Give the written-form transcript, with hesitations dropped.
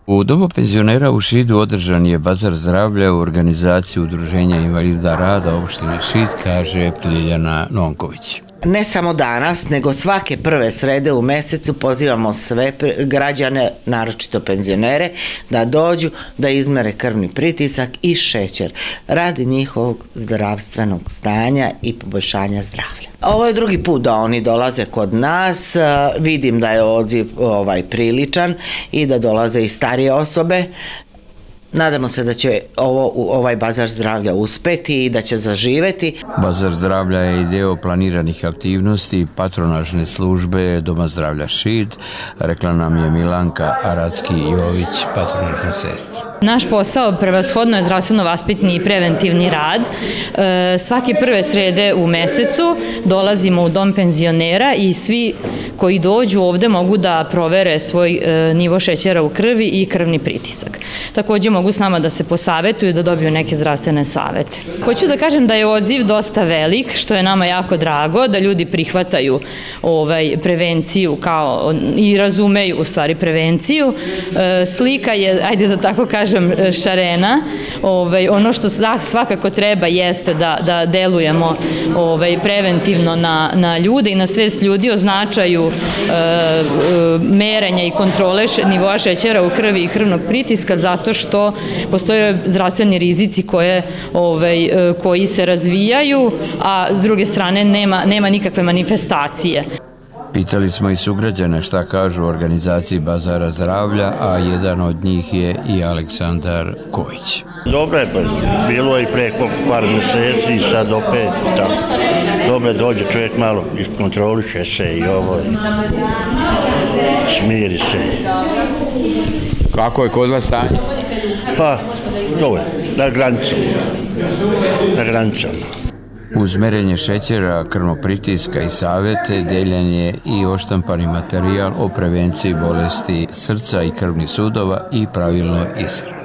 U domu penzionera u Šidu održan je bazar zdravlja u organizaciji Udruženja invalida rada opštine Šid, kaže Ljiljana Nonković. Ne samo danas, nego svake prve srede u mesecu pozivamo sve građane, naročito penzionere, da dođu da izmere krvni pritisak i šećer radi njihovog zdravstvenog stanja i poboljšanja zdravlja. Ovo je drugi put da oni dolaze kod nas, vidim da je odziv priličan i da dolaze i starije osobe. Nadamo se da će ovaj bazar zdravlja uspeti i da će zaživeti. Bazar zdravlja je i deo planiranih aktivnosti patronažne službe Doma zdravlja Šid, rekla nam je Milanka Aradski-Jović, patronažna sestra. Naš posao prevashodno je zdravstveno-vaspitni i preventivni rad. Svake prve srede u mesecu dolazimo u dom penzionera i svi koji dođu ovde mogu da provere svoj nivo šećera u krvi i krvni pritisak. Također mogu s nama da se posavetuju, da dobiju neke zdravstvene savete. Hoću da kažem da je odziv dosta velik, što je nama jako drago, da ljudi prihvataju prevenciju i razumeju u stvari prevenciju. Slika je, ajde da tako kažem, šarena. Ono što svakako treba jeste da delujemo preventivno na ljude i na svest ljudi o značaju merenja i kontrole nivoa šećera u krvi i krvnog pritiska, zato što postoje zdravstveni rizici koji se razvijaju, a s druge strane nema nikakve manifestacije. Pitali smo i sugrađane šta kažu o organizaciji bazara zdravlja, a jedan od njih je i Aleksandar Kojić. Dobro je, bilo je i preko par meseci i sad opet tako. Dobro dođe čovjek malo, iskontroliše se i smiri se. Kako je kod vas stanje? Pa, dobro, na granicama. Uz merenje šećera, krvnog pritiska i savete deljen je i oštampani materijal o prevenciji bolesti srca i krvnih sudova i pravilnoj ishrani.